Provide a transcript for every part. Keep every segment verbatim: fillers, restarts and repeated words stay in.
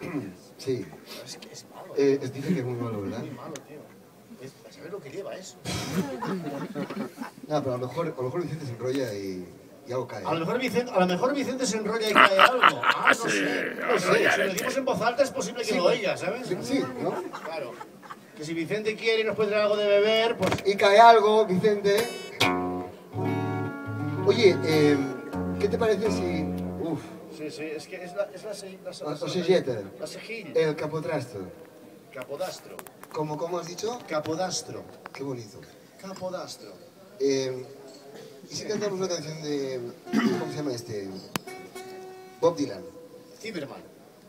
Sí. Es que es malo. Eh, es, dice que es muy malo, ¿verdad? Muy malo, tío. Es, a saber lo que lleva eso. Nada, pero a lo mejor, a lo mejor Vicente se enrolla y, y algo cae. A lo mejor Vicente, a lo mejor Vicente se enrolla y cae algo. Ah, no sé. No sé. Si lo decimos en voz alta es posible que lo oiga, ¿sabes? Sí, sí, ¿no? Claro. Que si Vicente quiere y nos puede traer algo de beber, pues... Y cae algo, Vicente. Oye, eh, ¿qué te parece si... Uf, Sí, sí, es que es la... Es la, se- la, o sejeta, la sejil. el capotrasto. Capodastro. ¿Cómo, cómo has dicho? Capodastro. Qué bonito. Capodastro. Eh, ¿Y si cantamos una canción de... ¿Cómo se llama este? Bob Dylan. Zimmerman.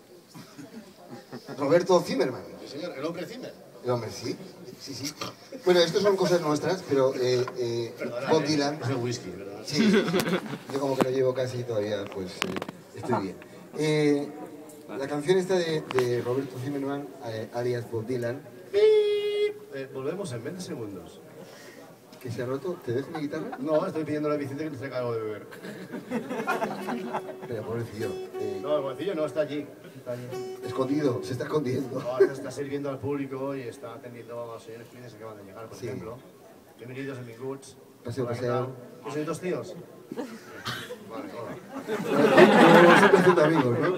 Roberto Zimmerman. Sí, señor, el hombre Zimmer. El hombre, sí. Sí, sí. Bueno, esto son cosas nuestras, pero eh, eh, Perdona, Bob eh, Dylan... Es el whisky, ¿verdad? Sí, yo como que lo llevo casi todavía, pues eh, estoy bien. Eh, la canción esta de, de Roberto Zimmerman, eh, alias Bob Dylan, Eh, volvemos en veinte segundos. que se ha roto. ¿Te dejo mi guitarra? No, estoy pidiéndole a Vicente que nos traiga algo de beber. Pero pobrecillo, eh, No, el bolsillo no, está allí. Está allí. escondido, se está escondiendo. No, ahora está sirviendo al público y está atendiendo a los señores clientes que acaban de llegar, por Sí. ejemplo. Bienvenidos a mi Goods. Paseo, Hola, ¿qué paseo. tal? ¿Qué sois dos tíos? Vale, hola. Siempre haciendo amigos, ¿no?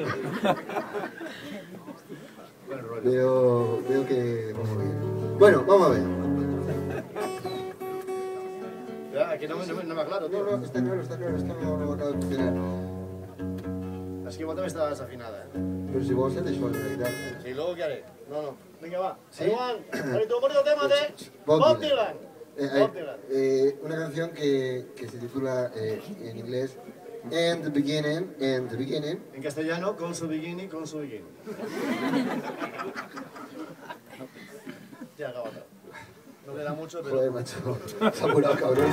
Buen rollo. Veo, veo que vamos bien. Bueno, vamos a ver. Ya, aquí no me, no me, no me aclaro, tío. No, no, está claro, está claro, esto no, no acaba de funcionar. Es que igual también está desafinada, ¿eh? Pero si vos haces con la guitarra. ¿Y luego qué haré? No, no. Venga, va. ¿Sí? Igual, dale tu bonito tema de Bob Bob Dylan. Dylan. Eh, Bob eh, Dylan. eh, una canción que, que se titula eh, en inglés In the Beginning, in the Beginning. En castellano, con su bikini, con su bikini. Ya, acaba. No queda mucho, pero... Joder, macho, se ha apurado, cabrón.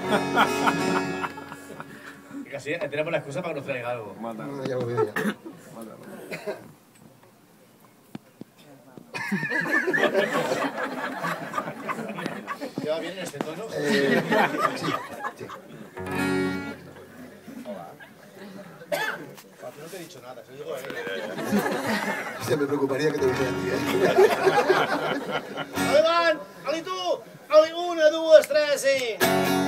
Casi tenemos la excusa para que nos traiga algo. No, ya lo veo ya. ¿Te va bien en este tono? Eh, sí, sí. No te he dicho nada, se lo digo a él. Se me preocuparía que te dijera a ti, ¿eh? ¡Ale, van! ¡Ale, tú! ¡Ale, una, dos, tres, sí!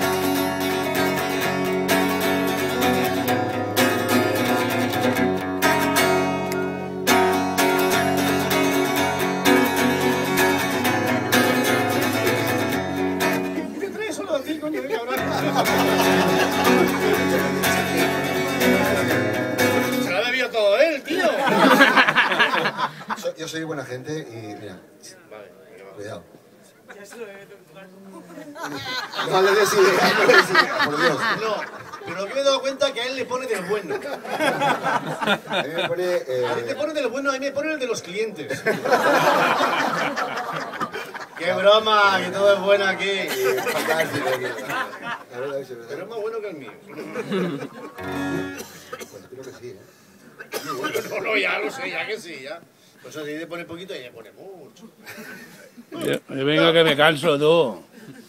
¿Qué traes solo aquí, coño? Venga, cabrón. Se lo ha bebido todo él, tío. So- Yo soy buena gente y mira, Vale, venga, va. cuidado. No le des idea, no le des idea, por Dios. No, pero lo que me he dado cuenta es que a él le pone del bueno. A mí me pone... A ti te Eh, pone del bueno, a mí me pone el de los clientes. ¡Qué broma! Que todo es bueno aquí. fantástico, aquí. La verdad es verdad. Pero es más bueno que el mío. Pues creo que sí, ¿eh? No, no, ya lo sé, ya que sí, ya. Pues así le pone poquito y le pone mucho. Yo, yo vengo que me canso, tú.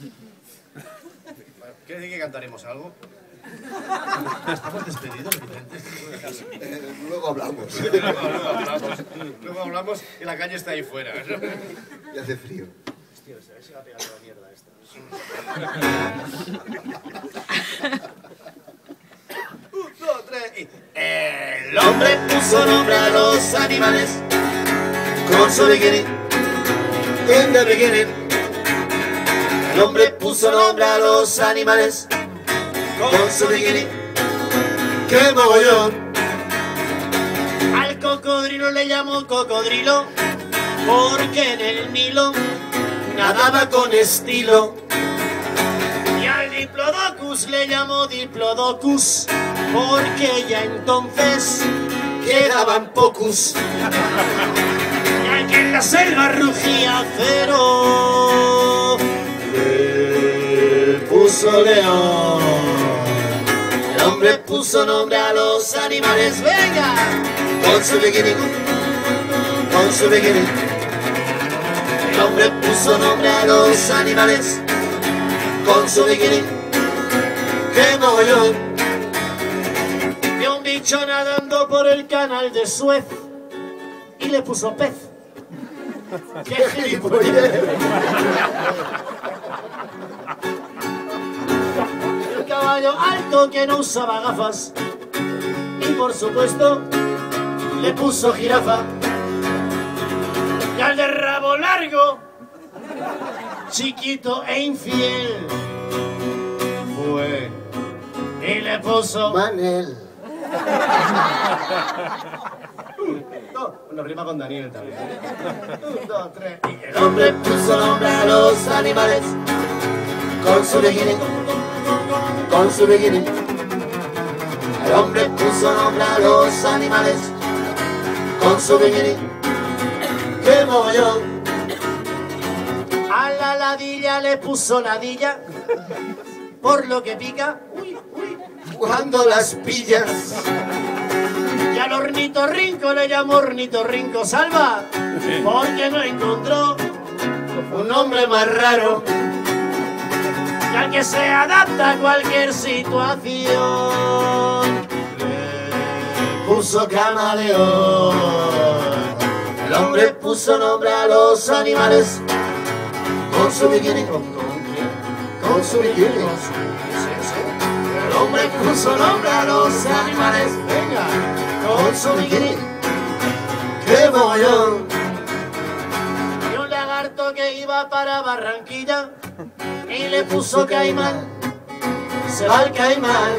¿Quieres decir que cantaremos algo? ¿Estamos despedidos, Vicente? Eh, luego hablamos. Luego hablamos, luego hablamos y la calle está ahí fuera. Y hace frío. Hostia, a ver si va a pegar la mierda esta. Un, dos, tres y... El hombre puso nombre a los animales con su bikini. In the beginning. El hombre puso nombre a los animales con su bikini. ¡Qué mogollón! Al cocodrilo le llamó cocodrilo porque en el Nilo nadaba con estilo. Y al Diplodocus le llamó Diplodocus porque ya entonces quedaban pocus. Y al que en la selva rugía cero le puso león. El hombre puso nombre a los animales, venga, con su bikini, con su bikini. El hombre puso nombre a los animales con su bikini. ¡Qué mogollón! Vio un bicho nadando por el canal de Suez y le puso pez. ¡Qué gilipollez! El caballo alto que no usaba gafas. Y por supuesto, le puso jirafa. Y al de rabo largo, chiquito e infiel, fue y le puso Manel. No, una rima con Daniel también. Un, dos, tres. Y el hombre puso nombre a los animales con su bikini, con su bikini. El hombre puso nombre a los animales con su bikini. ¡Qué mogollón! A la ladilla le puso ladilla, por lo que pica, uy, uy, cuando las pillas. Y al ornitorrinco le llamó ornitorrinco salva, porque no encontró un nombre más raro. Y al que se adapta a cualquier situación, le puso camaleón. El hombre puso nombre a los animales con su bikini, con, con, con su bikini. Con su, sí, sí. El hombre puso nombre a los animales, venga, con su bikini. ¡Qué mogollón! Y un lagarto que iba para Barranquilla y le puso caimán, se va el caimán.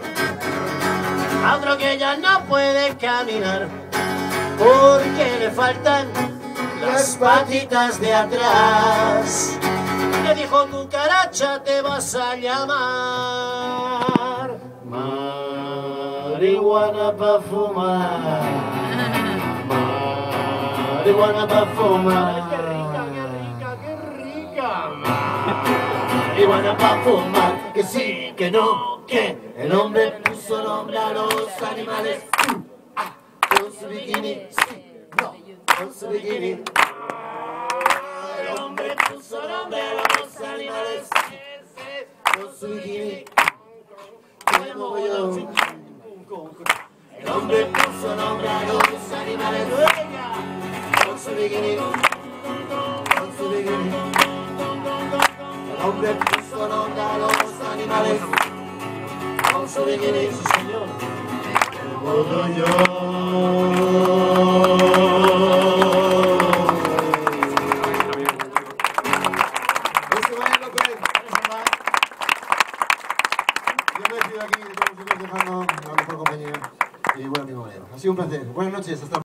A otro que ya no puede caminar porque le faltan las patitas de atrás. Le dijo: cucaracha, te vas a llamar. Marihuana pa' fumar, marihuana pa' fumar. ¡Qué rica, qué rica, qué rica! Marihuana pa' fumar, que sí, que no, que el hombre puso nombre a los animales. Con su bikini, sí, no, con su bikini. El hombre puso nombre a los animales, con su bikini. ¡Qué mogollón! El hombre puso nombre a los animales, con su bikini, con su bikini. El hombre puso nombre a los animales, con su bikini, sí señor. Aquí, de todos vosotros, dejando la mejor compañía y buen amigo. Ha sido un placer. Buenas noches, hasta